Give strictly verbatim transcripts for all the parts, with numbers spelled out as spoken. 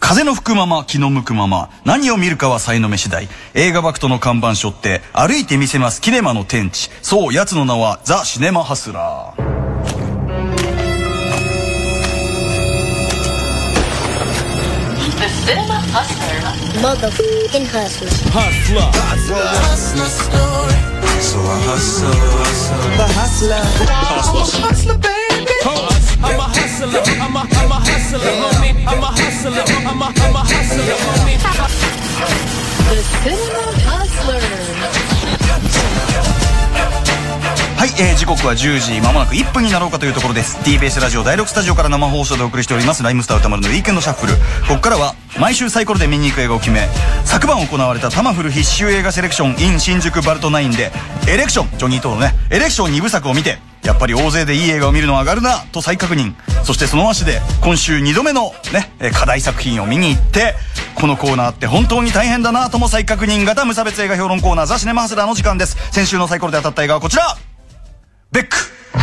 風の吹くまま気の向くまま、何を見るかは才の目次第。映画バクトの看板背負って歩いてみせますキネマの天地。そう、奴の名はザ・シネマハスラー。 Cinema Hustler. Motherfucking hustler. Hustler. Hustler. Hustler story. So I hustle, hustle. The hustler. Hustler. Hustler, baby. I'm a hustler. I'm a, I'm a hustler, homie. I'm a hustler. I'm a, I'm a hustler, homie. The Cinema Hustler. はい、えー、時刻はじゅうじまもなくいっぷんになろうかというところです。 ティービーエス ラジオだいろくスタジオから生放送でお送りしておりますライムスター歌丸のウィークエンドシャッフル。ここからは毎週サイコロで見に行く映画を決め、昨晩行われたタマフル必修映画セレクション in 新宿バルトナインでエレクション、ジョニー・トーのねエレクションにぶさくを見て、やっぱり大勢でいい映画を見るのは上がるなと再確認。そしてその足で今週にどめのね課題作品を見に行って、このコーナーって本当に大変だなとも再確認型無差別映画評論コーナーザ・シネマハスラーの時間です。先週のサイコロで当たった映画はこちら、ベック。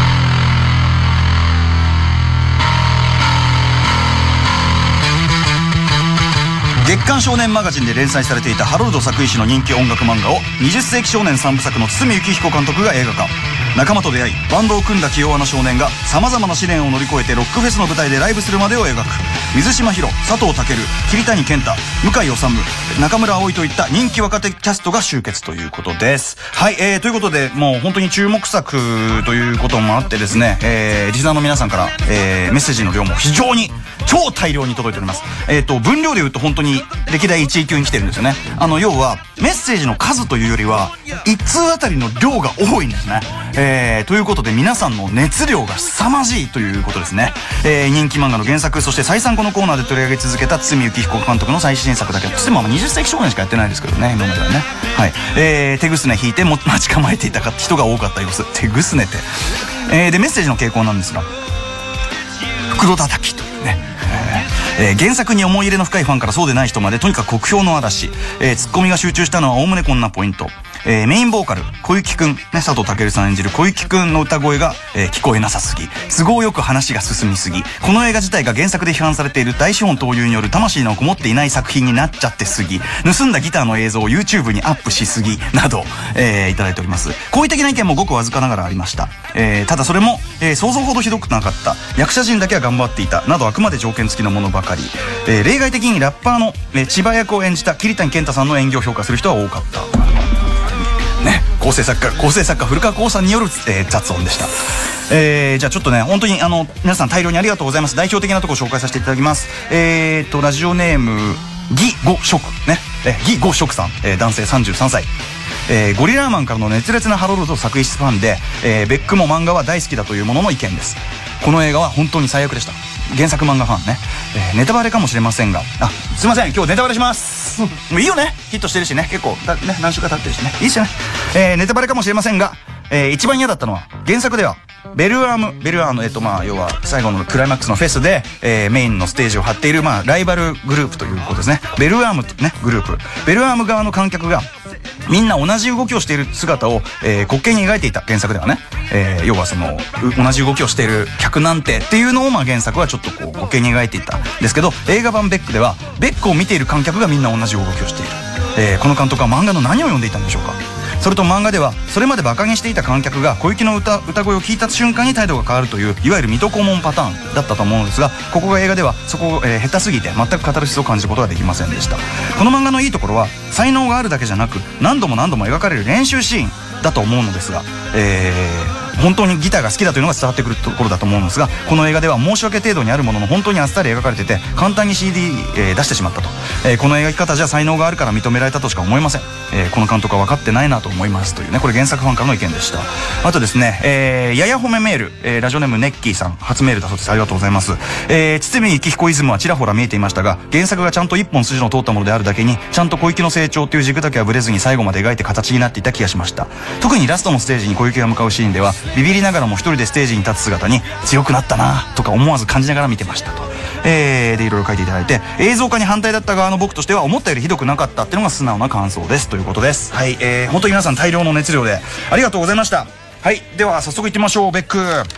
月刊少年マガジンで連載されていたハロルド作石の人気音楽漫画をにじゅっ世紀少年さんぶさくの堤幸彦監督が映画化。仲間と出会いバンドを組んだ気弱な少年がさまざまな試練を乗り越えてロックフェスの舞台でライブするまでを描く。水島ヒロ、佐藤健、桐谷健太、向井理、中村葵といった人気若手キャストが集結ということです。はい、えー、ということでもう本当に注目作ということもあってですね、えー、リスナーの皆さんから、えー、メッセージの量も非常に超大量に届いております。えっと分量で言うと本当に歴代いちい級に来てるんですよね。あの要はメッセージの数というよりはいち通あたりの量が多いんですね。えー、ということで皆さんの熱量が凄まじいということですね。えー、人気漫画の原作、そして再三このコーナーで取り上げ続けた堤幸彦監督の最新作だけど、つまりにじゅっ世紀少年しかやってないですけどね、今まではね。はい、えー、手ぐすね引いても待ち構えていた人が多かった様子。手ぐすねって、えー、でメッセージの傾向なんですが、袋叩きというね、えー、原作に思い入れの深いファンからそうでない人までとにかく酷評の嵐、えー、ツッコミが集中したのはおおむねこんなポイント。えー、メインボーカル小雪くん、ね、佐藤健さん演じる小雪くんの歌声が、えー、聞こえなさすぎ、都合よく話が進みすぎ、この映画自体が原作で批判されている大資本投入による魂のこもっていない作品になっちゃってすぎ、盗んだギターの映像を YouTube にアップしすぎなど、えー、いただいております。好意的な意見もごくわずかながらありました。えー、ただそれも、えー、想像ほどひどくなかった、役者陣だけは頑張っていたなどあくまで条件付きのものばかり。えー、例外的にラッパーの、えー、千葉役を演じた桐谷健太さんの演技を評価する人は多かったね。構成作家構成作家古川光さんによる、えー、雑音でした。えー、じゃあちょっとね本当にあの皆さん大量にありがとうございます。代表的なところを紹介させていただきます。えーとラジオネーム義五色ね、え義五色さん、えー、男性さんじゅうさんさい。えー、ゴリラーマンからの熱烈なハロルド作石ファンで、えー、ベックも漫画は大好きだというものの意見です。この映画は本当に最悪でした。原作漫画ファンね、えー、ネタバレかもしれませんが、あ、すいません今日ネタバレしますもういいよね、ヒットしてるしね、結構だ、ね、何週か経ってるしね、いいっすよね。えー、ネタバレかもしれませんが、えー、一番嫌だったのは原作ではベルアームベルアーのえっとまあ要は最後のクライマックスのフェスで、えー、メインのステージを張っているまあライバルグループということですね。ベルアームねグループ、ベルアーム側の観客がみんな同じ動きをしている姿を、えー、滑稽に描いていた。原作ではね、えー、要はその同じ動きをしている客なんてっていうのをまあ原作はちょっとこう滑稽に描いていたんですけど、映画版ベックではベックを見ている観客がみんな同じ動きをしている。えー、この監督は漫画の何を読んでいたんでしょうか。それと漫画ではそれまでバカにしていた観客が小雪の 歌, 歌声を聞いた瞬間に態度が変わるといういわゆる水戸黄門パターンだったと思うのですが、ここが映画ではそこを、えー、下手すぎて全くカタルシスを感じることができませんでした。この漫画のいいところは才能があるだけじゃなく何度も何度も描かれる練習シーンだと思うのですが、えー本当にギターが好きだというのが伝わってくるところだと思うんですが、この映画では申し訳程度にあるものの本当にあっさり描かれてて簡単に シーディー、えー、出してしまったと、えー、この描き方じゃ才能があるから認められたとしか思えません。えー、この監督は分かってないなと思いますというね、これ原作ファンからの意見でした。あとですね、えー、やや褒めメール、えー、ラジオネームネッキーさん初メールだそうです。ありがとうございます。えー、堤幸彦イズムはちらほら見えていましたが、原作がちゃんと一本筋の通ったものであるだけにちゃんと小雪の成長という軸だけはぶれずに最後まで描いて形になっていた気がしました。特にラストのステージに小雪が向かうシーンではビビりながらも一人でステージに立つ姿に強くなったなとか思わず感じながら見てましたと、えー、でいろいろ書いていただいて、映像化に反対だった側の僕としては思ったよりひどくなかったっていうのが素直な感想ですということです。はい、えー、本当に皆さん大量の熱量でありがとうございました。はい、では早速いってみましょう。ベック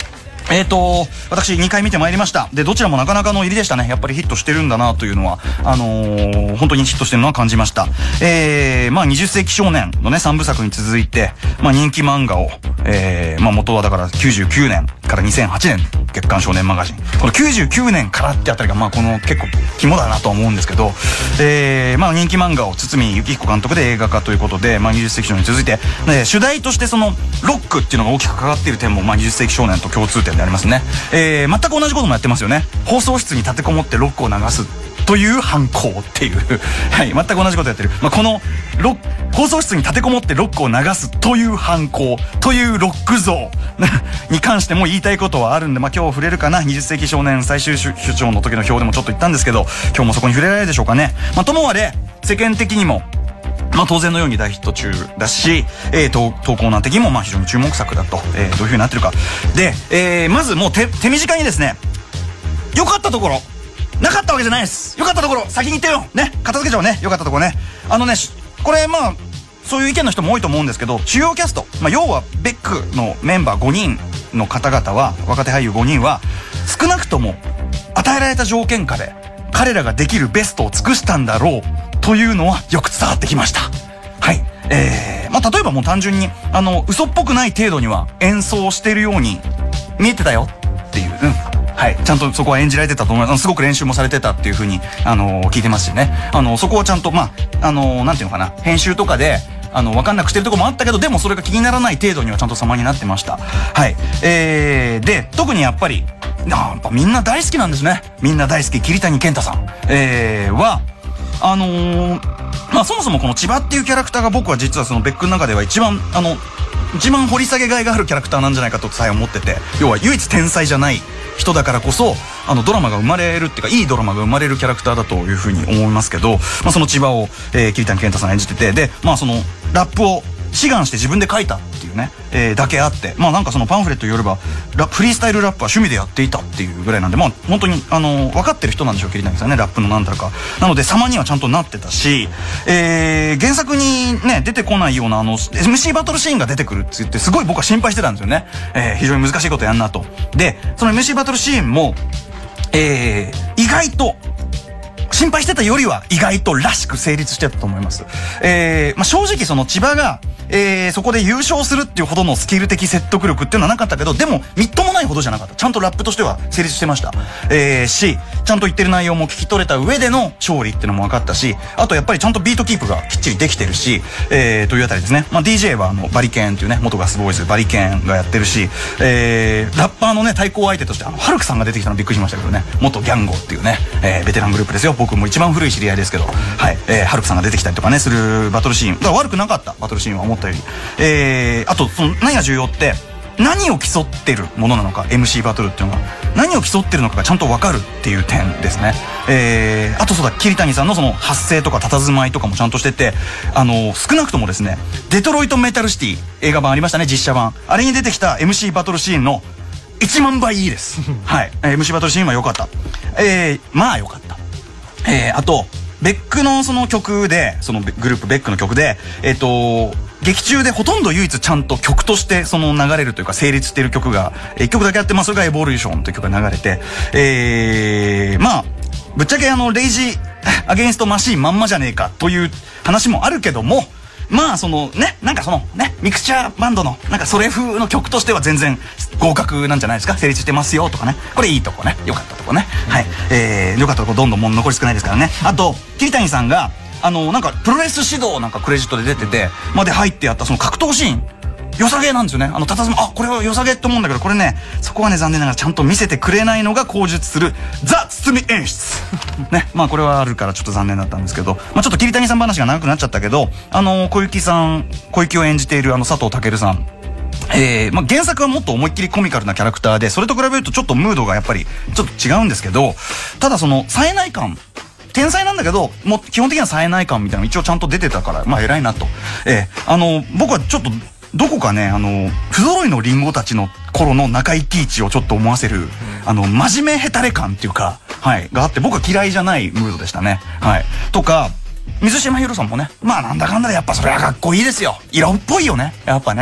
えーと、私にかい見てまいりました。で、どちらもなかなかの入りでしたね。やっぱりヒットしてるんだなというのは、あのー、本当にヒットしてるのは感じました。えー、まあ、にじゅっ世紀少年のね、さんぶさくに続いて、まあ、人気漫画を、えー、まあ、元はだからきゅうじゅうきゅうねんからにせんはちねん、月刊少年マガジン。このきゅうじゅうきゅうねんからってあたりが、まあ、この結構肝だなとは思うんですけど、えー、まあ、人気漫画を堤幸彦監督で映画化ということで、まあ、にじゅっ世紀少年に続いて、ね、主題としてその、ロックっていうのが大きく関わっている点も、まあ、にじゅっ世紀少年と共通点でありますね。えー、全く同じこともやってますよね。放送室に立てこもってロックを流すという犯行っていうはい、全く同じことやってる。まあ、このロ放送室に立てこもってロックを流すという犯行というロック像に関しても言いたいことはあるんで、まあ、今日触れるかな。にじゅっ世紀少年最終主張の時の表でもちょっと言ったんですけど、今日もそこに触れられるでしょうかね。まあ、ともあれ世間的にもまあ当然のように大ヒット中だし、えー、投投稿難的にもまあ非常に注目作だと、えー、どういう風になってるか。で、えー、まずもう手、手短にですね、良かったところ、なかったわけじゃないです。良かったところ、先に言ってよね、片付けちゃおうね、良かったところね。あのね、これまあ、そういう意見の人も多いと思うんですけど、主要キャスト、まあ要はベックのメンバーごにんの方々は、若手俳優ごにんは、少なくとも与えられた条件下で、彼らができるベストを尽くしたんだろう、というのはよく伝わってきました。はい。えー、まあ、例えばもう単純に、あの、嘘っぽくない程度には演奏してるように見えてたよっていう、うん。はい。ちゃんとそこは演じられてたと思います。すごく練習もされてたっていうふうに、あのー、聞いてますしね。あのー、そこはちゃんと、まあ、あのー、なんていうのかな、編集とかで、あの、わかんなくしてるとこもあったけど、でもそれが気にならない程度にはちゃんと様になってました。はい。えー、で、特にやっぱり、やっぱみんな大好きなんですね。みんな大好き、桐谷健太さん。えー、は、あのー、まあそもそもこの千葉っていうキャラクターが僕は実はそのベックの中では一番、あの、一番掘り下げがいがあるキャラクターなんじゃないかとさえ思ってて、要は唯一天才じゃない人だからこそ、あのドラマが生まれるっていうか、いいドラマが生まれるキャラクターだというふうに思いますけど、まあその千葉を、えー、桐谷健太さん演じてて、で、まあそのラップを志願して自分で書いたっていうね、えー、だけあって、まあなんかそのパンフレットによればラフリースタイルラップは趣味でやっていたっていうぐらいなんで、まあ本当にあの分かってる人なんでしょう、桐谷さんね、ラップのなんたらか。なので様にはちゃんとなってたし、えー、原作にね出てこないようなあの エムシー バトルシーンが出てくるって言ってすごい僕は心配してたんですよね。えー、非常に難しいことやんなと。でその エムシー バトルシーンも、えー、意外と心配してたよりは意外とらしく成立してたと思います。えー、まあ、正直その千葉が、えー、そこで優勝するっていうほどのスキル的説得力っていうのはなかったけど、でもみっともないほどじゃなかった。ちゃんとラップとしては成立してました。えー、し、ちゃんと言ってる内容も聞き取れた上での勝利っていうのも分かったし、あとやっぱりちゃんとビートキープがきっちりできてるし、えー、というあたりですね。まあ、ディージェー はあのバリケンっていうね、元ガスボーイズバリケンがやってるし、えー、ラッパーのね対抗相手としてあのハルクさんが出てきたのびっくりしましたけどね、元ギャンゴっていうね、えー、ベテラングループですよ。僕も一番古い知り合いですけど、はい、えー、ハルクさんが出てきたりとかねするバトルシーンだから悪くなかった。バトルシーンは思ったより、えー、あとその何が重要って何を競ってるものなのか、 エムシー バトルっていうのが何を競ってるのかがちゃんと分かるっていう点ですね。えー、あとそうだ、桐谷さんのその発声とか佇まいとかもちゃんとしてて、あの少なくともですね、デトロイトメタルシティ映画版ありましたね、実写版。あれに出てきた エムシー バトルシーンのいちまんばいいいですはい、エムシー バトルシーンは良かった。えー、まあ良かった。えー、あとベックのその曲で、そのグループベックの曲で、えっと劇中でほとんど唯一ちゃんと曲としてその流れるというか成立している曲がいっきょくだけあって、まあそれがエボリューションという曲が流れて、えー、まあぶっちゃけあのレイジアゲインストマシーンまんまじゃねえかという話もあるけども、まあそのね、なんかそのねミクチャーバンドのなんかそれ風の曲としては全然合格なんじゃないですか。成立してますよとかね、これいいとこね、良かったとこね、はい、えー、良かったとこどんどんもう残り少ないですからね。あと桐谷さんがあのなんかプロレス指導なんかクレジットで出ててまで入ってやったその格闘シーン、良さげなんですよね。あの佇ま、あ、これは良さげって思うんだけど、これねそこはね残念ながらちゃんと見せてくれないのが口述するザ・堤演出ね、まあこれはあるからちょっと残念だったんですけど、まあちょっと桐谷さん話が長くなっちゃったけど、あの小雪さん小雪を演じているあの佐藤健さん、えー、まあ原作はもっと思いっきりコミカルなキャラクターで、それと比べるとちょっとムードがやっぱりちょっと違うんですけど、ただその冴えない感、天才なんだけどもう基本的には冴えない感みたいなの一応ちゃんと出てたから、まあ偉いなと。えー、あの僕はちょっとどこかね、あの不揃いのリンゴたちの頃の中井貴一をちょっと思わせる、うん、あの真面目ヘタレ感っていうか、はいがあって、僕は嫌いじゃないムードでしたね。はいとか水島ひろさんもね、まあなんだかんだでやっぱそれはかっこいいですよ。色っぽいよねやっぱね。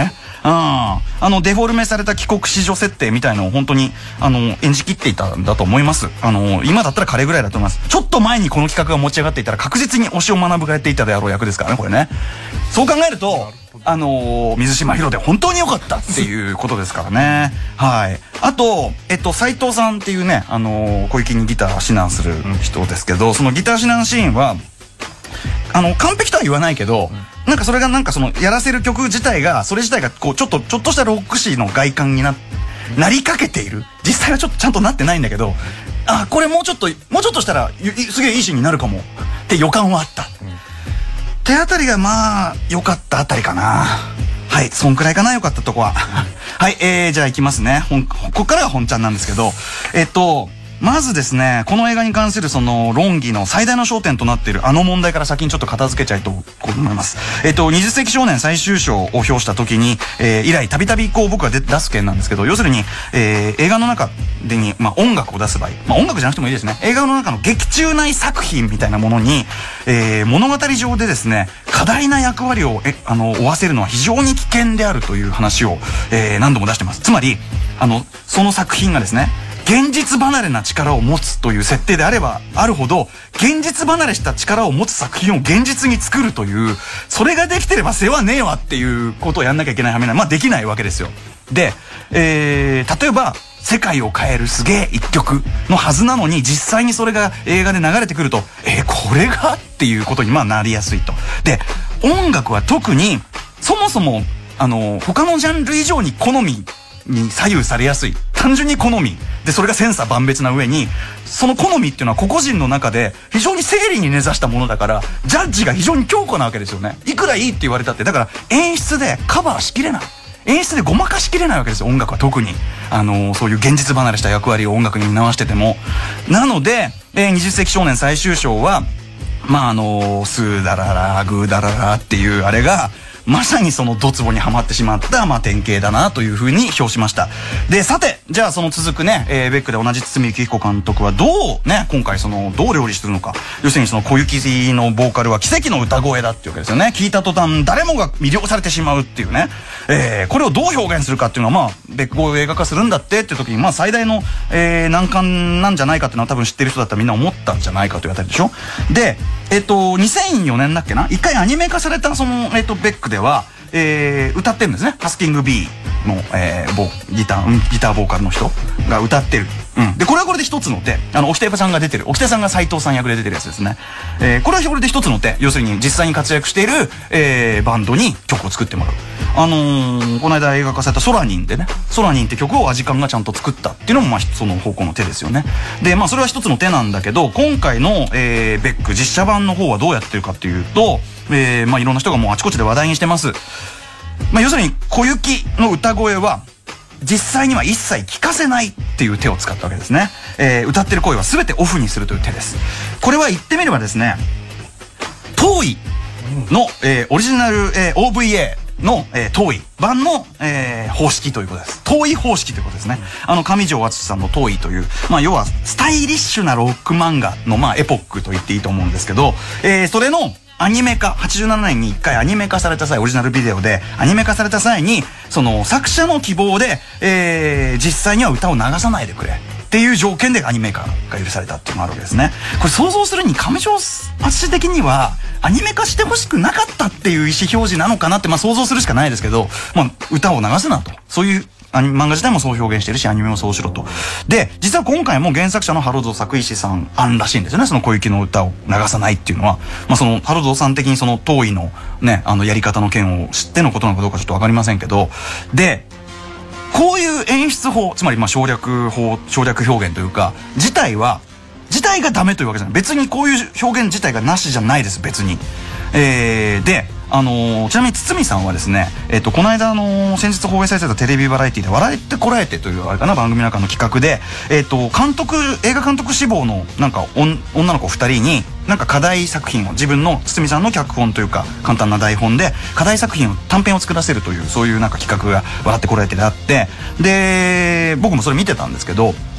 あのデフォルメされた帰国子女設定みたいのを本当にあの演じきっていたんだと思います。あの今だったら彼ぐらいだと思います。ちょっと前にこの企画が持ち上がっていたら確実に推しを学がやっていたであろう役ですからね、これね。そう考えるとあのー、水島ヒロで本当に良かったっていうことですからね。はい。あと、えっと、斉藤さんっていうね、あのー、小雪にギター指南する人ですけど、そのギター指南シーンは、あの、完璧とは言わないけど、うん、なんかそれがなんかその、やらせる曲自体が、それ自体がこう、ちょっと、ちょっとしたロック誌の外観にな、なりかけている。実際はちょっとちゃんとなってないんだけど、あ、これもうちょっと、もうちょっとしたら、すげえいいシーンになるかも。って予感はあった。うん手あたりがまあ良かったあたりかな。はい、そんくらいかな、良かったとこは。はい、えー、じゃあ行きますね。ここからが本ちゃんなんですけど、えっとまずですね、この映画に関するその論議の最大の焦点となっているあの問題から先にちょっと片付けちゃいと思います。えっと、にじゅっ世紀少年最終章を表した時に、えー、以来たびたびこう僕が出す件なんですけど、要するに、えー、映画の中でに、まあ、音楽を出す場合、まあ、音楽じゃなくてもいいですね。映画の中の劇中内作品みたいなものに、えー、物語上でですね、過大な役割をえあの負わせるのは非常に危険であるという話を、えー、何度も出してます。つまり、あの、その作品がですね、現実離れな力を持つという設定であればあるほど、現実離れした力を持つ作品を現実に作るという、それができてれば世話ねえわっていうことをやんなきゃいけないはめない。まあできないわけですよ。で、えー、例えば、世界を変えるすげえ一曲のはずなのに、実際にそれが映画で流れてくると、えー、これがっていうことにまあなりやすいと。で、音楽は特に、そもそも、あの、他のジャンル以上に好みに左右されやすい。単純に好みで、それが千差万別な上に、その好みっていうのは個々人の中で非常に生理に根ざしたものだから、ジャッジが非常に強固なわけですよね。いくらいいって言われたって、だから演出でカバーしきれない、演出でごまかしきれないわけですよ、音楽は特に。あのー、そういう現実離れした役割を音楽に回してても。なので、えー、にじゅっ世紀少年最終章は、まああのー、スーダララグーダララっていうあれがまさにそのドツボにはまってしまった、まあ、典型だなというふうに評しました。で、さて、じゃあその続くね、えー、ベックで同じ堤幸彦監督はどうね、今回その、どう料理するのか。要するにその小雪のボーカルは奇跡の歌声だっていうわけですよね。聞いた途端、誰もが魅了されてしまうっていうね。えー、これをどう表現するかっていうのは、まあ、ベック語を映画化するんだってっていう時に、まあ最大の、えー、難関なんじゃないかっていうのは多分知ってる人だったらみんな思ったんじゃないかというあたりでしょ。で、えっと、にせんよねんだっけな、一回アニメ化されたその、えっと、ベックでは、えー、歌ってるんですね。ハスキング B の、えー、ボギター、うん、ギターボーカルの人が歌ってる。うん。で、これはこれで一つの手。あの、沖手さんが出てる。沖手さんが斉藤さん役で出てるやつですね。えー、これはこれで一つの手。要するに実際に活躍している、えー、バンドに曲を作ってもらう。あのー、この間映画化されたソラニンでね、ソラニンって曲をアジカンがちゃんと作ったっていうのも、まあ、その方向の手ですよね。で、まあ、それは一つの手なんだけど、今回の、えー、ベック実写版の方はどうやってるかっていうと、えー、まあ、いろんな人がもうあちこちで話題にしてます。まあ、要するに小雪の歌声は実際には一切聞かせないっていう手を使ったわけですね。えー、歌ってる声は全てオフにするという手です。これは言ってみればですね、トーイの、えー、オリジナル、えー、オーブイエー の、えー、トーイ版の、えー、方式ということです。トーイ方式ということですね。あの上条敦さんのトーイという、まあ要はスタイリッシュなロック漫画のまあエポックと言っていいと思うんですけど、えー、それのアニメ化、はちじゅうななねんにいっかいアニメ化された際、オリジナルビデオでアニメ化された際に、その作者の希望で、えー、実際には歌を流さないでくれっていう条件でアニメ化が許されたっていうのがあるわけですね。これ想像するに上条敦的にはアニメ化してほしくなかったっていう意思表示なのかなって、まあ想像するしかないですけど、まあ歌を流すなと。そういうアニメ漫画自体もそう表現してるし、アニメもそうしろと。で、実は今回も原作者のハロゾ作石さん案らしいんですよね。その小雪の歌を流さないっていうのは。まあそのハロゾさん的にその当位のね、あのやり方の件を知ってのことなのかどうかちょっとわかりませんけど、で、こういう演出法、つまりまあ省略法、省略表現というか、自体は、自体がダメというわけじゃない。別にこういう表現自体がなしじゃないです、別に。えー、で、あのー、ちなみに堤さんはですね、えっとこの間あのー、先日放映されてたテレビバラエティで笑ってこらえてというあれかな、番組の中の企画で、えっと監督映画監督志望のなんか女の子ふたりになんか課題作品を、自分の堤さんの脚本というか簡単な台本で課題作品を短編を作らせるという、そういうなんか企画が笑ってこらえてであって、で僕もそれ見てたんですけど、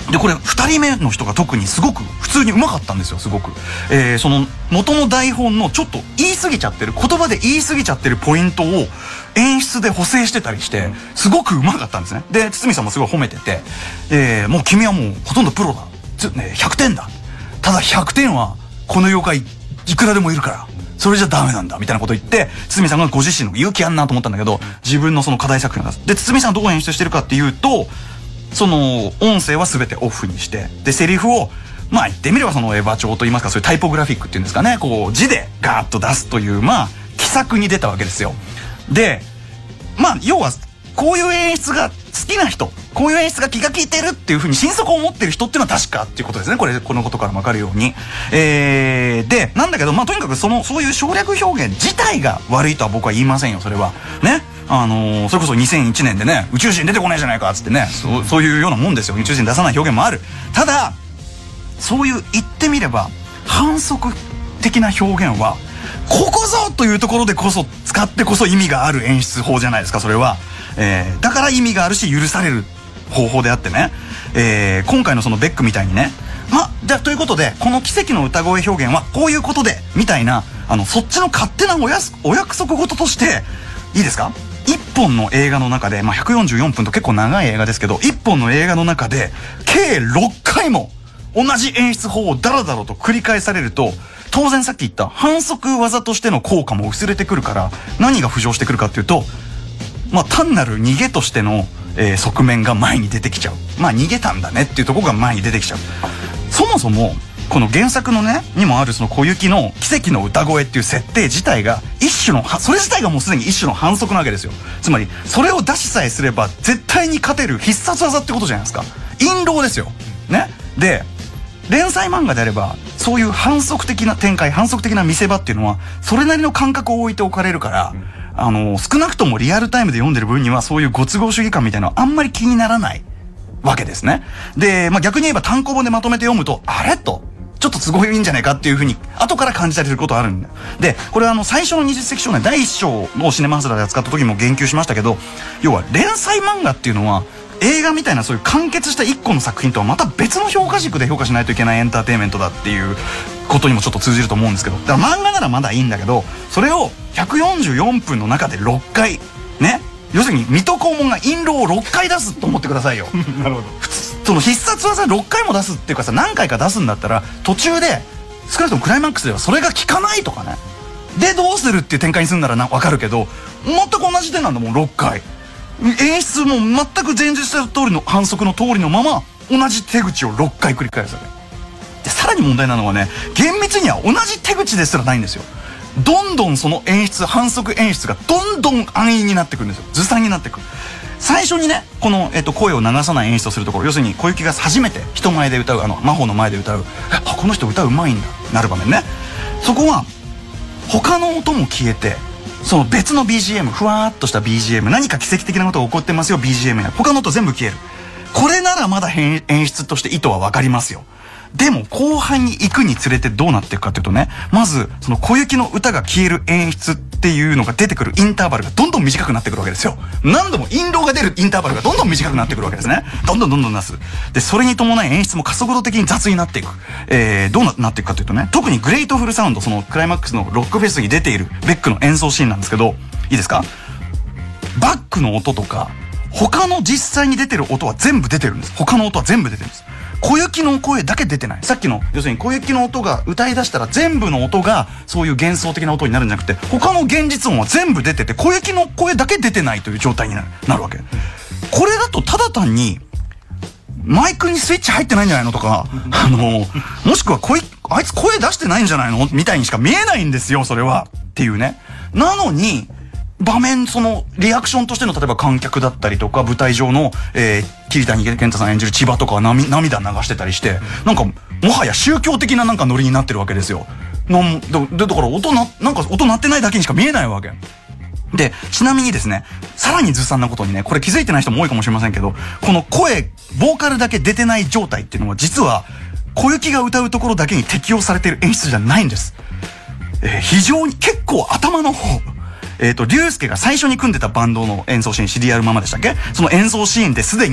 でこれふたりめの人が特にすごく普通にうまかったんですよ。すごく、えー、その元の台本のちょっと言い過ぎちゃってる言葉で言い過ぎちゃってるポイントを演出で補正してたりしてすごくうまかったんですね。で堤さんもすごい褒めてて、えー、もう君はもうほとんどプロだ、つ、ね、ひゃくてんだ、ただひゃくてんはこの妖怪いくらでもいるからそれじゃダメなんだみたいなこと言って、堤さんがご自身の勇気あんなと思ったんだけど、自分のその課題作品を出す。で堤さんどう演出してるかっていうと、その音声は全てオフにして、でセリフをまあ言ってみればそのエヴァ調といいますか、そういうタイポグラフィックっていうんですかね、こう字でガーッと出すというまあ奇策に出たわけですよ。でまあ要はこういう演出が好きな人、こういう演出が気が利いてるっていうふうに心底思ってる人っていうのは確かっていうことですね。これこのことからも分かるように、えー、でなんだけど、まあとにかくそのそういう省略表現自体が悪いとは僕は言いませんよ。それはね、あのー、それこそにせんいちねんでね宇宙人出てこないじゃないかっつってね、そう、そういうようなもんですよ。宇宙人出さない表現もある。ただそういう言ってみれば反則的な表現はここぞというところでこそ使ってこそ意味がある演出法じゃないですか。それは、えー、だから意味があるし許される方法であってね、えー、今回のそのベックみたいにね、まあじゃあということでこの奇跡の歌声表現はこういうことでみたいな、あのそっちの勝手なおやすお約束事としていいですか、いっぽんの映画の中で、まあ、ひゃくよんじゅうよんぷんと結構長い映画ですけど、いっぽんの映画の中で計ろっかいも同じ演出法をダラダラと繰り返されると、当然さっき言った反則技としての効果も薄れてくるから、何が浮上してくるかっていうと、まあ単なる逃げとしての、えー、側面が前に出てきちゃう。まあ逃げたんだねっていうところが前に出てきちゃう。そもそもこの原作のねにもあるその小雪の奇跡の歌声っていう設定自体が一種の、それ自体がもうすでに一種の反則なわけですよ。つまりそれを出しさえすれば絶対に勝てる必殺技ってことじゃないですか。印籠ですよね。で連載漫画であればそういう反則的な展開、反則的な見せ場っていうのはそれなりの感覚を置いておかれるから、あの少なくともリアルタイムで読んでる分にはそういうご都合主義感みたいなのはあんまり気にならないわけですね。で、まあ、逆に言えば単行本でまとめて読むとあれとちょっと都合いいんじゃないかっていうふうに後から感じたりすることあるんだよ。でこれはあの最初の二十世紀少年だいいっ章をシネマハスラーで扱った時も言及しましたけど、要は連載漫画っていうのは映画みたいなそういう完結した一個の作品とはまた別の評価軸で評価しないといけないエンターテインメントだっていうことにもちょっと通じると思うんですけど、だから漫画ならまだいいんだけど、それをひゃくよんじゅうよんぷんの中でろっかいね、要するに水戸黄門が印籠をろっかい出すと思ってくださいよ。なるほど。その必殺技ろっかいも出すっていうかさ、何回か出すんだったら途中で少なくともクライマックスではそれが効かないとかね、でどうするっていう展開にするんならな分かるけど、全く同じ点なんだもんろっかい。演出も全く前述した通りの反則の通りのまま同じ手口をろっかい繰り返すわけで、さらに問題なのはね、厳密には同じ手口ですらないんですよ。どんどんその演出、反則演出がどんどん安易になってくるんですよ。ずさんになってくる。最初にねこの、えっと、声を流さない演出をするところ、要するに小雪が初めて人前で歌う、あの魔法の前で歌う、あこの人歌うまいんだなる場面ね、そこは他の音も消えてその別の ビージーエム、 ふわーっとした ビージーエム、 何か奇跡的なことが起こってますよ ビージーエム や他の音全部消える。これならまだ演出として意図は分かりますよ。でも後半に行くにつれてどうなっていくかというとね、まずその小雪の歌が消える演出っていうのが出てくるインターバルがどんどん短くなってくるわけですよ。何度も印籠が出るインターバルがどんどん短くなってくるわけですね。どんどんどんどん出す。でそれに伴い演出も加速度的に雑になっていく。えー、どう な, なっていくかというとね、特にグレイトフルサウンド、そのクライマックスのロックフェスに出ているベックの演奏シーンなんですけど、いいですか、バックの音とか他の実際に出てる音は全部出てるんです。他の音は全部出てるんです。小雪の声だけ出てない。さっきの要するに小雪の音が歌い出したら全部の音がそういう幻想的な音になるんじゃなくて、他の現実音は全部出てて小雪の声だけ出てないという状態になる、なるわけ。これだとただ単にマイクにスイッチ入ってないんじゃないのとか、あのもしくはこいあいつ声出してないんじゃないのみたいにしか見えないんですよ、それはっていうね。なのに場面、そのリアクションとしての例えば観客だったりとか舞台上の、えー、桐谷健太さん演じる千葉とかは涙流してたりして、なんかもはや宗教的ななんかノリになってるわけですよ。なんだ, だから音ななんか音鳴ってないだけにしか見えないわけで、ちなみにですね、さらにずさんなことにね、これ気づいてない人も多いかもしれませんけど、この声ボーカルだけ出てない状態っていうのは実は小雪が歌うところだけに適用されている演出じゃないんです。えー、非常に結構頭の方、えっと、竜介が最初に組んでたバンドの演奏シーン、シリアルママでしたっけ、その演奏シーンですでに、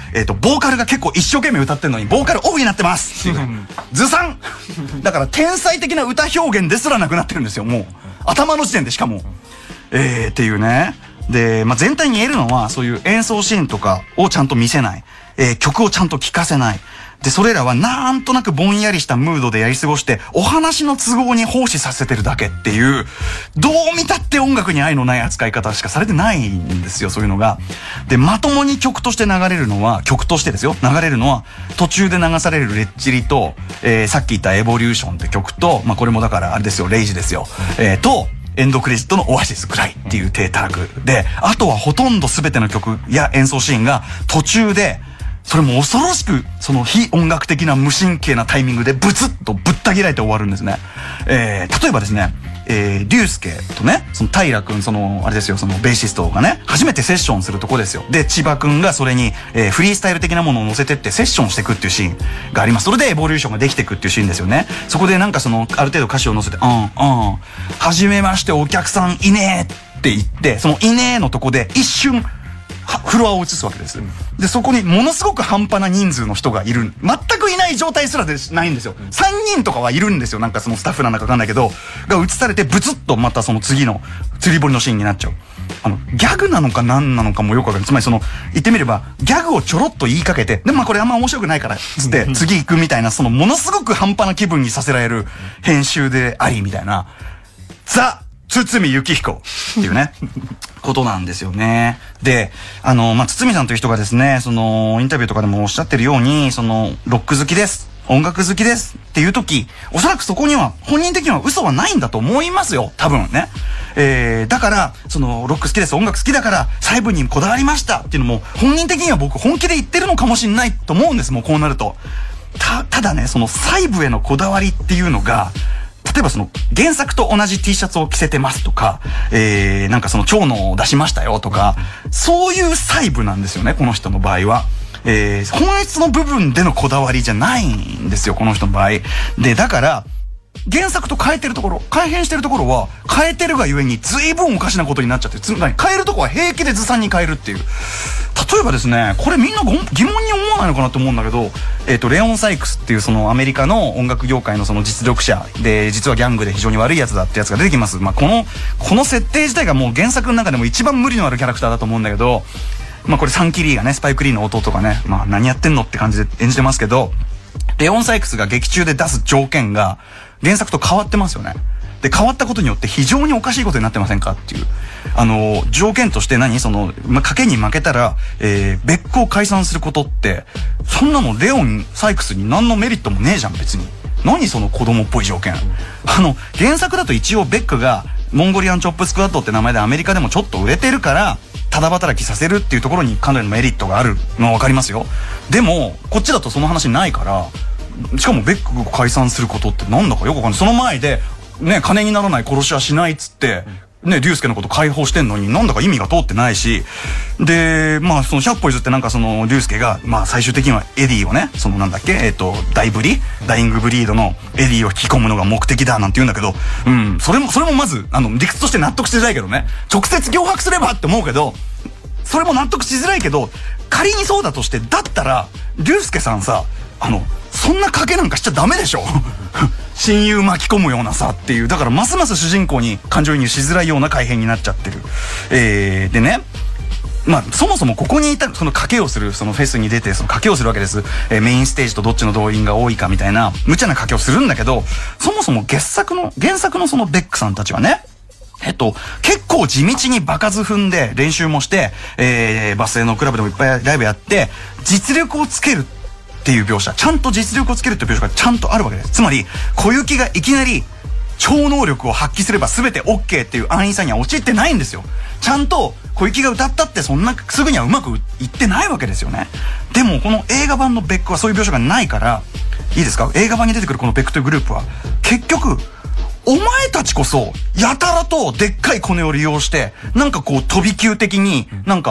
えっと、ボーカルが結構一生懸命歌ってるのに、ボーカルオフになってますっていう。ずさんだから天才的な歌表現ですらなくなってるんですよ、もう。頭の時点でしかも。えー、っていうね。で、まあ、全体に言えるのは、そういう演奏シーンとかをちゃんと見せない。えー、曲をちゃんと聴かせない。で、それらはなんとなくぼんやりしたムードでやり過ごして、お話の都合に奉仕させてるだけっていう、どう見たって音楽に愛のない扱い方しかされてないんですよ、そういうのが。で、まともに曲として流れるのは、曲としてですよ、流れるのは、途中で流されるレッチリと、えー、さっき言ったエボリューションって曲と、まあ、これもだからあれですよ、レイジですよ。えー、と、エンドクレジットのオアシスくらいっていう低たらくで、あとはほとんど全ての曲や演奏シーンが途中で、それも恐ろしく、その非音楽的な無神経なタイミングでブツッとぶった切られて終わるんですね。えー、例えばですね、えー、リュウスケとね、その平くん、その、あれですよ、そのベーシストがね、初めてセッションするとこですよ。で、千葉くんがそれに、えー、フリースタイル的なものを乗せてってセッションしていくっていうシーンがあります。それでエボリューションができていくっていうシーンですよね。そこでなんかその、ある程度歌詞を乗せて、うん、うん、はじめましてお客さんいねえって言って、そのいねえのとこで一瞬、フロアを映すわけです。で、そこにものすごく半端な人数の人がいる。全くいない状態すらでないんですよ。さんにんとかはいるんですよ。なんかそのスタッフなんだかわかんないけど、が映されてブツッとまたその次の釣り堀のシーンになっちゃう。あの、ギャグなのか何なのかもよくわかんない。つまりその、言ってみれば、ギャグをちょろっと言いかけて、でもまあこれあんま面白くないから、つって次行くみたいな、そのものすごく半端な気分にさせられる編集であり、みたいな、ザ・堤幸彦っていうね、ことなんですよね。で、あの、まあ、堤さんという人がですね、その、インタビューとかでもおっしゃってるように、その、ロック好きです。音楽好きですっていう時、おそらくそこには本人的には嘘はないんだと思いますよ。多分ね。えー、だから、その、ロック好きです。音楽好きだから、細部にこだわりましたっていうのも、本人的には僕本気で言ってるのかもしれないと思うんです。もうこうなると。た、ただね、その細部へのこだわりっていうのが、例えばその原作と同じ T シャツを着せてますとか、えー、なんかその蝶野を出しましたよとか、そういう細部なんですよね、この人の場合は。えー、本質の部分でのこだわりじゃないんですよ、この人の場合。で、だから、原作と変えてるところ、改変してるところは、変えてるがゆえに随分おかしなことになっちゃって、つまり変えるところは平気でずさんに変えるっていう。例えばですね、これみんな疑問に思わないのかなと思うんだけど、えっと、レオン・サイクスっていうそのアメリカの音楽業界のその実力者で、実はギャングで非常に悪いやつだってやつが出てきます。まあ、この、この設定自体がもう原作の中でも一番無理のあるキャラクターだと思うんだけど、まあこれサンキリーがね、スパイクリーの弟がね、まあ何やってんのって感じで演じてますけど、レオン・サイクスが劇中で出す条件が原作と変わってますよね。で、変わったことによって非常におかしいことになってませんかっていう。あの、条件として何その、まあ、賭けに負けたら、えー、別個を解散することって、そんなのレオン・サイクスに何のメリットもねえじゃん、別に。何その子供っぽい条件。あの、原作だと一応ベックが、モンゴリアンチョップスクワットって名前でアメリカでもちょっと売れてるから、ただ働きさせるっていうところにかなりのメリットがあるのはわかりますよ。でも、こっちだとその話ないから、しかもベックを解散することってなんだかよくわかんない。その前で、ね、金にならない殺しはしないっつって、ね、竜介のこと解放してんのになんだか意味が通ってないし、で、まあ、そのひゃっぽ譲ってなんかその、竜介が、まあ、最終的にはエディをね、そのなんだっけ、えっと、ダイブリダイイングブリードのエディを引き込むのが目的だなんて言うんだけど、うん、それも、それもまず、あの、理屈として納得しづらいけどね、直接脅迫すればって思うけど、それも納得しづらいけど、仮にそうだとして、だったら、竜介さんさ、あの、そんな賭けなんかしちゃダメでしょ親友巻き込むようなさっていう。だからますます主人公に感情移入しづらいような改変になっちゃってる。えー、でね、まあ、そもそもここにいた、その賭けをする、そのフェスに出て、その賭けをするわけです。えー、メインステージとどっちの動員が多いかみたいな、無茶な賭けをするんだけど、そもそも原作の、原作のそのベックさんたちはね、えっと、結構地道に場数踏んで練習もして、えー、バス停のクラブでもいっぱいライブやって、実力をつけるっていう描写、ちゃんと実力をつけるっていう描写がちゃんとあるわけです。つまり、小雪がいきなり超能力を発揮すれば全て OK っていう安易さには陥ってないんですよ。ちゃんと小雪が歌ったってそんなすぐにはうまくいってないわけですよね。でもこの映画版のベックはそういう描写がないから、いいですか？映画版に出てくるこのベックというグループは、結局、お前たちこそ、やたらとでっかいコネを利用して、なんかこう飛び級的に、なんか、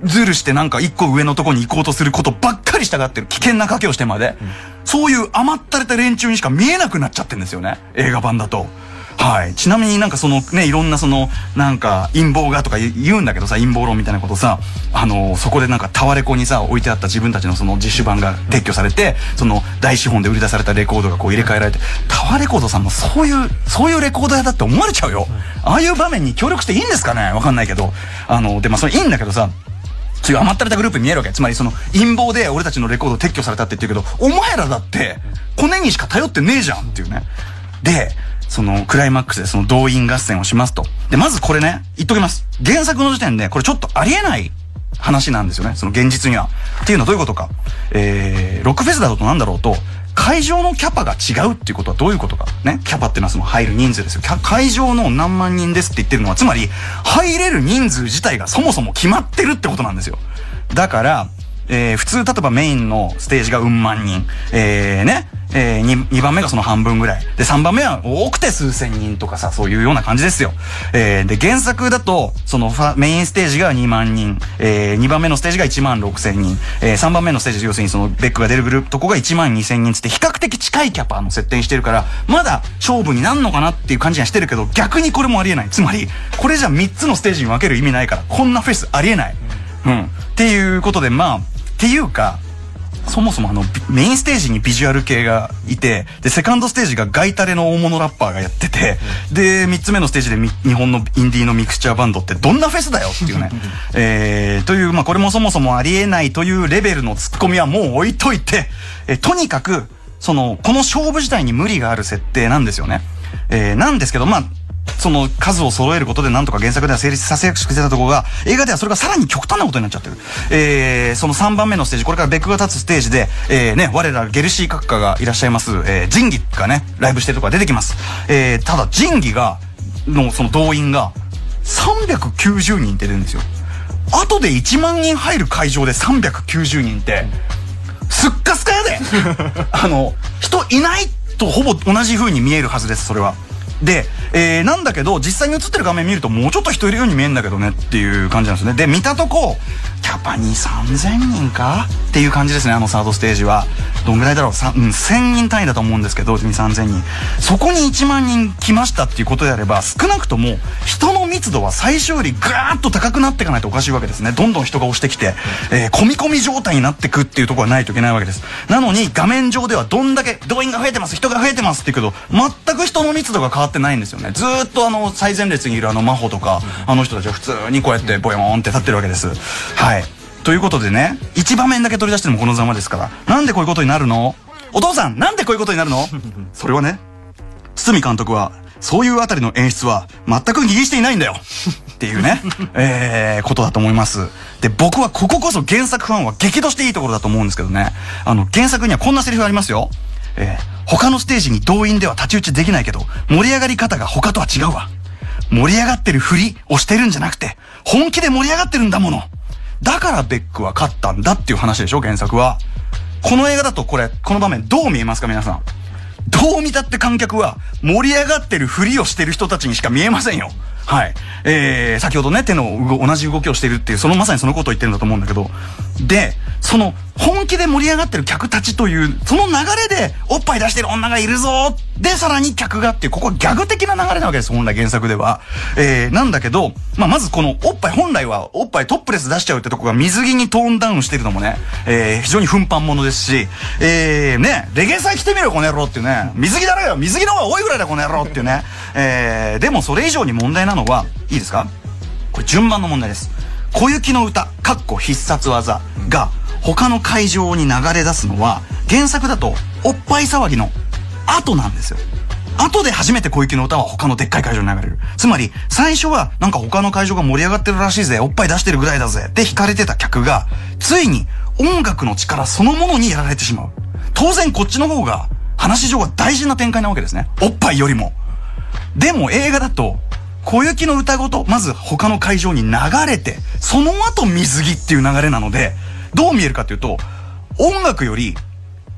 ずるしてなんか一個上のとこに行こうとすることばっかりしたがってる。危険な賭けをしてまで。うん、そういう甘ったれた連中にしか見えなくなっちゃってるんですよね。映画版だと。はい。ちなみになんかそのね、いろんなその、なんか陰謀がとか言うんだけどさ、陰謀論みたいなことさ、あのー、そこでなんかタワレコにさ、置いてあった自分たちのその自主版が撤去されて、その大資本で売り出されたレコードがこう入れ替えられて、タワレコードさんもそういう、そういうレコード屋だって思われちゃうよ。ああいう場面に協力していいんですかね？わかんないけど。あの、で、まあそれいいんだけどさ、そういう甘ったれたグループに見えるわけ。つまりその陰謀で俺たちのレコード撤去されたって言ってるけど、お前らだってコネにしか頼ってねえじゃんっていうね。で、そのクライマックスでその動員合戦をしますと。で、まずこれね、言っときます。原作の時点でこれちょっとありえない話なんですよね。その現実には。っていうのはどういうことか。えー、ロックフェスだとなんだろうと、会場のキャパが違うっていうことはどういうことか。ね。キャパっていうのはその入る人数ですよ。会場の何万人ですって言ってるのは、つまり入れる人数自体がそもそも決まってるってことなんですよ。だから、えー、普通例えばメインのステージがうん万人。えー、ね。えー、に, にばんめがその半分ぐらい。で、さんばんめは多くて数千人とかさ、そういうような感じですよ。えー、で、原作だと、そのファ、メインステージがにまんにん、えー、にばんめのステージがいちまんろくせんにん、えー、さんばんめのステージ、要するにその、ベックが出るグループとこがいちまんにせんにんつって比較的近いキャパの設定にしてるから、まだ勝負になんのかなっていう感じにはしてるけど、逆にこれもありえない。つまり、これじゃみっつのステージに分ける意味ないから、こんなフェスありえない。うん。っていうことで、まあ、っていうか、そもそもあの、メインステージにビジュアル系がいて、で、セカンドステージがガイタレの大物ラッパーがやってて、で、三つ目のステージで日本のインディーのミクスチャーバンドってどんなフェスだよっていうね。えー、という、まあ、これもそもそもありえないというレベルのツッコミはもう置いといて、え、とにかく、その、この勝負自体に無理がある設定なんですよね。えー、なんですけど、まあ、その数を揃えることでなんとか原作では成立させやすくしてたところが、映画ではそれがさらに極端なことになっちゃってる。えー、そのさんばんめのステージ、これからベックが立つステージで、えー、ね、我らゲルシー閣下がいらっしゃいます、えー、仁義がね、ライブしてるとこが出てきます。えー、ただ仁義が、のその動員がさんびゃくきゅうじゅうにんって出るんですよ。後でいちまんにん入る会場でさんびゃくきゅうじゅうにんって、すっかすかやであの、人いないとほぼ同じ風に見えるはずです、それは。で、えー、なんだけど、実際に映ってる画面見るともうちょっと人いるように見えるんだけどねっていう感じなんですね。で、見たとこ、キャパにさんぜんにんかっていう感じですね、あのサードステージは。どんぐらいだろう、さ、うん、せんにん単位だと思うんですけど、に、さんぜんにん。そこにいちまんにん来ましたっていうことであれば、少なくとも人の密度は最初よりぐーっと高くなっていかないとおかしいわけですね。どんどん人が押してきて、えー、込み込み状態になってくっていうところはないといけないわけです。なのに、画面上ではどんだけ動員が増えてます、人が増えてますって言うけど、全く人の密度が変わってないんですよね。ずーっとあの、最前列にいるあの真帆とか、あの人たちは普通にこうやってボヨーンって立ってるわけです。はい。ということでね、一場面だけ取り出してもこのざまですから、なんでこういうことになるの？お父さん、なんでこういうことになるの？それはね、堤監督は、そういうあたりの演出は全く気にしていないんだよっていうね、えー、ことだと思います。で、僕はこここそ原作ファンは激怒していいところだと思うんですけどね、あの、原作にはこんなセリフありますよ。えー、他のステージに動員では太刀打ちできないけど、盛り上がり方が他とは違うわ。盛り上がってるふりをしてるんじゃなくて、本気で盛り上がってるんだもの。だからベックは勝ったんだっていう話でしょ、原作は。この映画だとこれ、この場面どう見えますか、皆さん。どう見たって観客は盛り上がってるふりをしてる人たちにしか見えませんよ。はい。えー、先ほどね、手の同じ動きをしているっていう、そのまさにそのことを言ってるんだと思うんだけど、で、その本気で盛り上がってる客たちという、その流れでおっぱい出してる女がいるぞで、さらに客がっていう、ここはギャグ的な流れなわけです、本来原作では。えー、なんだけど、まあ、まずこのおっぱい、本来はおっぱいトップレス出しちゃうってとこが水着にトーンダウンしてるのもね、えー、非常に奮発者ですし、えー、ね、レゲエ祭来てみろよ、この野郎っていうね、水着だろよ、水着の方が多いぐらいだ、この野郎っていうね、えー、でもそれ以上に問題なのは、いいですか？これ順番の問題です。小雪の歌、かっこ必殺技が他の会場に流れ出すのは、原作だとおっぱい騒ぎの後なんですよ。後で初めて小雪の歌は他のでっかい会場に流れる。つまり、最初はなんか他の会場が盛り上がってるらしいぜ、おっぱい出してるぐらいだぜって惹かれてた客が、ついに音楽の力そのものにやられてしまう。当然こっちの方が話上は大事な展開なわけですね。おっぱいよりも。でも映画だと、小雪の歌ごと、まず他の会場に流れて、その後水着っていう流れなので、どう見えるかっていうと、音楽より、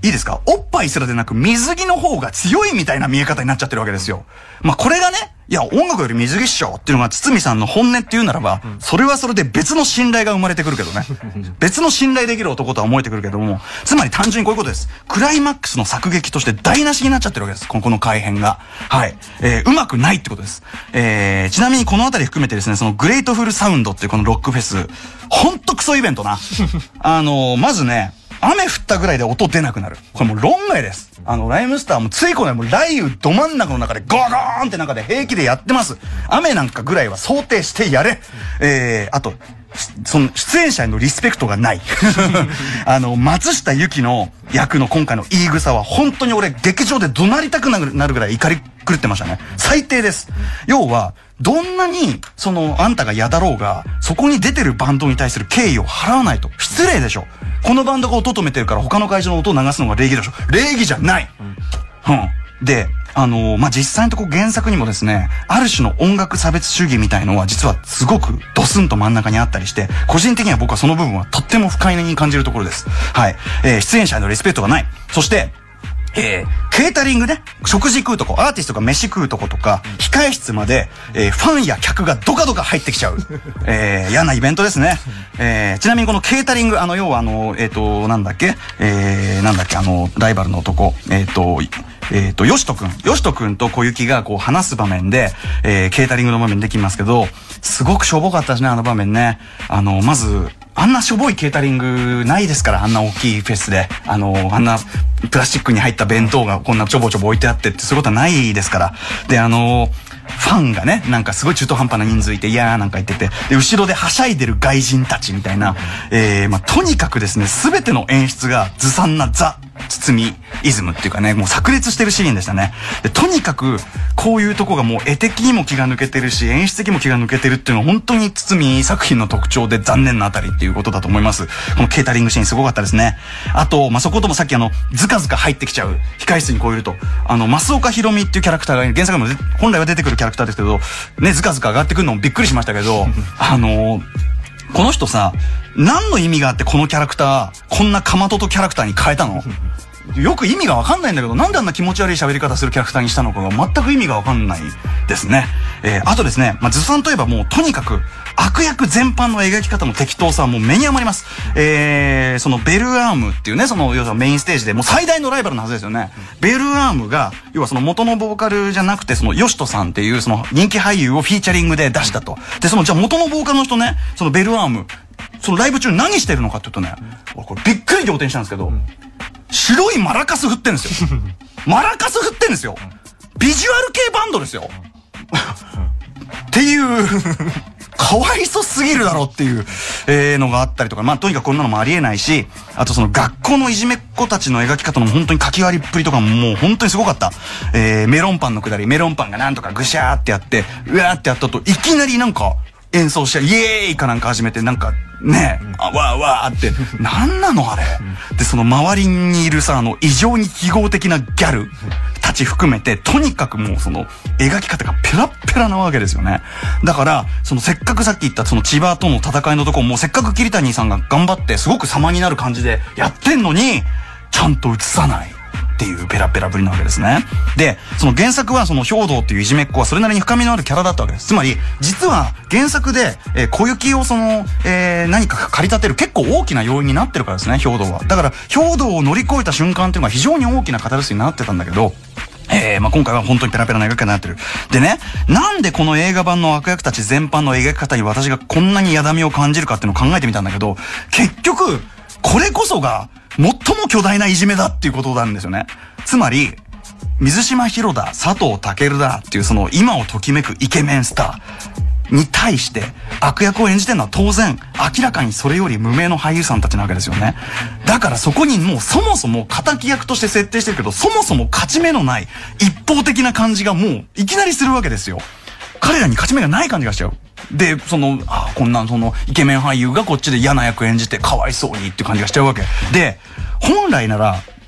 いいですか、おっぱいすらでなく水着の方が強いみたいな見え方になっちゃってるわけですよ。まあこれがね、いや音楽より水着っしょっていうのが堤さんの本音っていうならば、うん、それはそれで別の信頼が生まれてくるけどね。別の信頼できる男とは思えてくるけども、つまり単純にこういうことです。クライマックスの作劇として台無しになっちゃってるわけです。この、この改編が。はい。えー、うまくないってことです。えー、ちなみにこのあたり含めてですね、そのグレートフルサウンドっていうこのロックフェス、ほんとクソイベントな。あのー、まずね、雨降ったぐらいで音出なくなる。これもう論外です。あの、ライムスターもついこのもう雷雨ど真ん中の中でゴーゴーンって中で平気でやってます。雨なんかぐらいは想定してやれ。えー、あと、その出演者へのリスペクトがない。あの、松下由紀の役の今回の言い草は本当に俺劇場で怒鳴りたくなるぐらい怒り狂ってましたね。最低です。要は、どんなに、その、あんたが嫌だろうが、そこに出てるバンドに対する敬意を払わないと。失礼でしょ。このバンドが音止めてるから他の会場の音を流すのが礼儀でしょ。礼儀じゃない。うん。うん、で、あのー、まあ、実際のとこ原作にもですね、ある種の音楽差別主義みたいのは実はすごくドスンと真ん中にあったりして、個人的には僕はその部分はとっても不快に感じるところです。はい。えー、出演者へのリスペクトがない。そして、えー、ケータリングね、食事食うとこ、アーティストが飯食うとことか、控え室まで、えー、ファンや客がドカドカ入ってきちゃう。えー、嫌なイベントですね。えー、ちなみにこのケータリング、あの、要はあの、えっと、なんだっけ、えー、なんだっけ、あの、ライバルの男、えっと、えっと、よしとくん。よしとくんと小雪がこう話す場面で、えー、ケータリングの場面できますけど、すごくしょぼかったですね、あの場面ね。あの、まず、あんなしょぼいケータリングないですから、あんな大きいフェスで。あの、あんなプラスチックに入った弁当がこんなちょぼちょぼ置いてあってってそういうことはないですから。で、あの、ファンがね、なんかすごい中途半端な人数いて、いやーなんか言ってて、で、後ろではしゃいでる外人たちみたいな、えー、まあ、とにかくですね、すべての演出がずさんなザ、包みイズムっていうかね、もう炸裂してるシーンでしたね。で、とにかく、こういうとこがもう絵的にも気が抜けてるし、演出的にも気が抜けてるっていうのは本当に堤作品の特徴で残念なあたりっていうことだと思います。このケータリングシーンすごかったですね。あと、まあ、そこともさっきあの、ずかずか入ってきちゃう、控室にこういると、あの、増岡ひろみっていうキャラクターが、原作にも本来は出てくるキャラクターですけど、ね、ずかずか上がってくるのもびっくりしましたけど、あのー、この人さ、何の意味があってこのキャラクター、こんなかまととキャラクターに変えたの？よく意味がわかんないんだけど、なんであんな気持ち悪い喋り方するキャラクターにしたのかが全く意味がわかんないですね。えー、あとですね、まあ、ずさんといえばもうとにかく悪役全般の描き方の適当さはもう目に余ります。えー、そのベルアームっていうね、その要はメインステージでもう最大のライバルのはずですよね。ベルアームが、要はその元のボーカルじゃなくて、そのヨシトさんっていうその人気俳優をフィーチャリングで出したと。で、そのじゃあ元のボーカルの人ね、そのベルアーム、そのライブ中に何してるのかって言うとね、俺これびっくり仰天したんですけど、白いマラカス振ってんですよ。マラカス振ってんですよ。ビジュアル系バンドですよ。っていう、かわいそすぎるだろっていう、えー、のがあったりとか、まあとにかくこんなのもありえないし、あとその学校のいじめっ子たちの描き方の本当に書き割りっぷりとかももう本当にすごかった。えー、メロンパンのくだり、メロンパンがなんとかぐしゃーってやって、うわーってやったと、いきなりなんか演奏して、イエーイかなんか始めて、なんか、ねえ、あ、わーわーって、なんなのあれ。で、その周りにいるさ、あの、異常に記号的なギャルたち含めて、とにかくもうその、描き方がペラッペラなわけですよね。だから、そのせっかくさっき言ったその千葉との戦いのとこも、せっかく桐谷さんが頑張って、すごく様になる感じでやってんのに、ちゃんと映さない。っていうペラペラぶりなわけですね。で、その原作はその兵道っていういじめっ子はそれなりに深みのあるキャラだったわけです。つまり、実は原作で、えー、小雪をその、えー、何か駆り立てる結構大きな要因になってるからですね、兵道は。だから、兵道を乗り越えた瞬間っていうのが非常に大きなカタルシスになってたんだけど、えー、まあ、今回は本当にペラペラな描き方になってる。でね、なんでこの映画版の悪役たち全般の描き方に私がこんなにやだみを感じるかっていうのを考えてみたんだけど、結局、これこそが、最も巨大ないじめだっていうことなんですよね。つまり、水島ヒロだ、佐藤健だっていうその今をときめくイケメンスターに対して悪役を演じてるのは当然明らかにそれより無名の俳優さんたちなわけですよね。だからそこにもうそもそも敵役として設定してるけど、そもそも勝ち目のない一方的な感じがもういきなりするわけですよ。彼らに勝ち目がない感じがしちゃう。で、その、あ、こんな、その、イケメン俳優がこっちで嫌な役演じてかわいそうにっていう感じがしちゃうわけ。で、本来なら、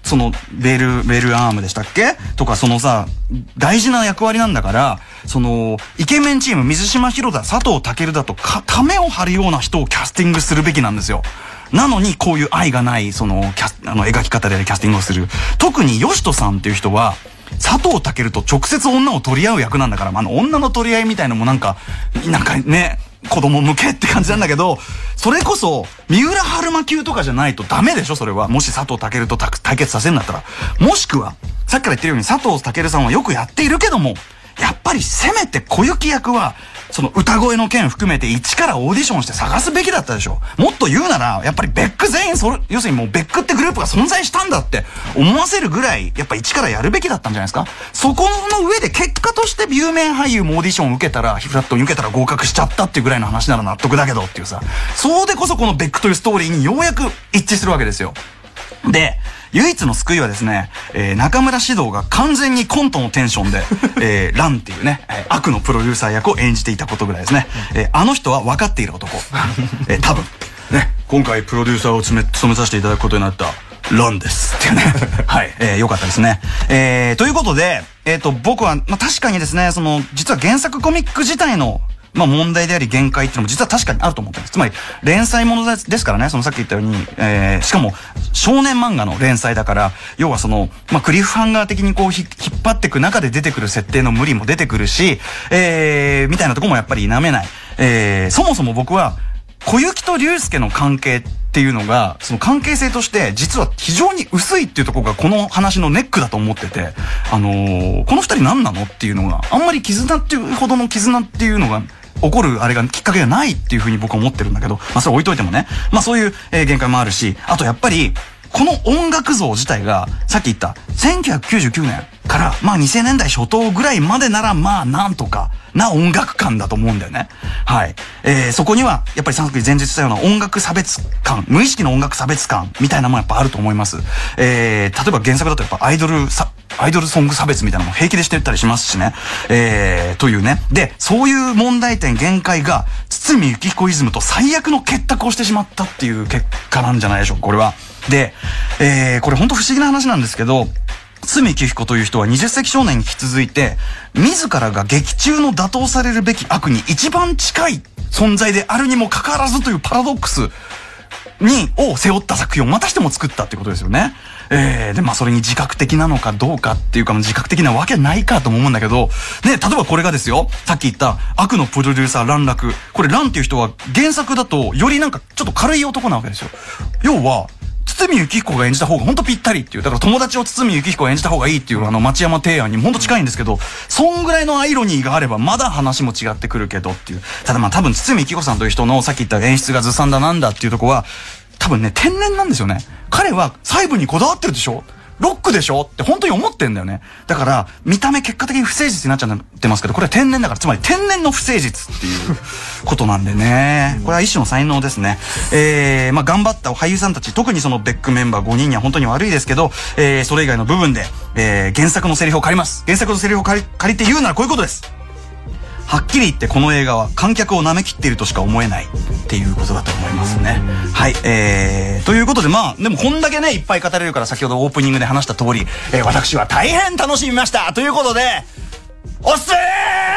そのベルベルアームでしたっけとか、そのさ大事な役割なんだから、そのイケメンチーム水島ひろた、佐藤健だとかためを張るような人をキャスティングするべきなんですよ。なのにこういう愛がないそのキャスあの描き方でキャスティングをする。特に吉人さんっていう人は佐藤健と直接女を取り合う役なんだから、あの女の取り合いみたいのもなんかなんかね子供向けって感じなんだけど、それこそ三浦春馬級とかじゃないとダメでしょそれは。もし佐藤健と対決させるんだったら。もしくはさっきから言ってるように佐藤健さんはよくやっているけども、やっぱりせめて小雪役はその歌声の件含めて一からオーディションして探すべきだったでしょ。もっと言うならやっぱりベック全員それ、要するにもうベックってグループが存在したんだって思わせるぐらいやっぱ一からやるべきだったんじゃないですか。そこの上で結果として有名俳優もオーディションを受けたらフラットに受けたら合格しちゃったっていうぐらいの話なら納得だけどっていうさ、そうでこそこのベックというストーリーにようやく一致するわけですよ。で唯一の救いはですね、えー、中村獅童が完全にコントのテンションで、えー、ランっていうね、えー、悪のプロデューサー役を演じていたことぐらいですね。えー、あの人は分かっている男。えー、多分、ね、今回プロデューサーを務め、務めさせていただくことになったランです。っていうね。はい。えー、よかったですね。えー、ということで、えっと、僕は、まあ、確かにですね、その、実は原作コミック自体の、まあ問題であり限界っていうのも実は確かにあると思ってます。つまり連載ものですからね、そのさっき言ったように、えー、しかも少年漫画の連載だから、要はその、まあクリフハンガー的にこうひ引っ張っていく中で出てくる設定の無理も出てくるし、えー、みたいなとこもやっぱり否めない。えー、そもそも僕は小雪と龍介の関係っていうのが、その関係性として実は非常に薄いっていうところがこの話のネックだと思ってて、あのー、この二人何なのっていうのがあんまり絆っていうほどの絆っていうのが起こるあれがきっかけがないっていうふうに僕は思ってるんだけど、まあそれ置いといてもね、まあそういう、えー、限界もあるし、あとやっぱりこの音楽像自体がさっき言ったせんきゅうひゃくきゅうじゅうきゅうねんからまあにせんねんだい初頭ぐらいまでならまあなんとかな音楽感だと思うんだよね。はい。えー、そこにはやっぱりさっき前日言ったような音楽差別感、無意識の音楽差別感みたいなもんやっぱあると思います。えー、例えば原作だとやっぱアイドルさアイドルソング差別みたいなのも平気でしてったりしますしね。えー、というね。で、そういう問題点限界が堤幸彦イズムと最悪の結託をしてしまったっていう結果なんじゃないでしょうか、これは。で、えー、これ本当不思議な話なんですけど、堤幸彦という人はにじゅっ世紀少年に引き続いて、自らが劇中の打倒されるべき悪に一番近い存在であるにもかかわらずというパラドックスに、を背負った作品をまたしても作ったってことですよね。えー、で、まあそれに自覚的なのかどうかっていうか、自覚的なわけないかとも思うんだけど、ね、例えばこれがですよ、さっき言った悪のプロデューサー蘭楽。これ蘭っていう人は原作だとよりなんかちょっと軽い男なわけですよ。要は、堤幸彦が演じた方が本当ぴったりっていう。だから友達を堤幸彦が演じた方がいいっていうあの町山提案に本当近いんですけど、そんぐらいのアイロニーがあればまだ話も違ってくるけどっていう。ただまあ多分堤幸彦さんという人のさっき言った演出がずさんだなんだっていうとこは、多分ね、天然なんですよね。彼は細部にこだわってるでしょ？ロックでしょって本当に思ってんだよね。だから、見た目結果的に不誠実になっちゃってますけど、これは天然だから、つまり天然の不誠実っていうことなんでね。これは一種の才能ですね。えー、まあ頑張った俳優さんたち、特にそのベックメンバーごにんには本当に悪いですけど、えー、それ以外の部分で、えー、原作のセリフを借ります。原作のセリフを借り、借りて言うならこういうことです。はっきり言ってこの映画は観客を舐めきっているとしか思えないっていうことだと思いますね。はい、えー、ということでまあ、でもこんだけね、いっぱい語れるから先ほどオープニングで話した通り、えー、私は大変楽しみましたということで、おっすー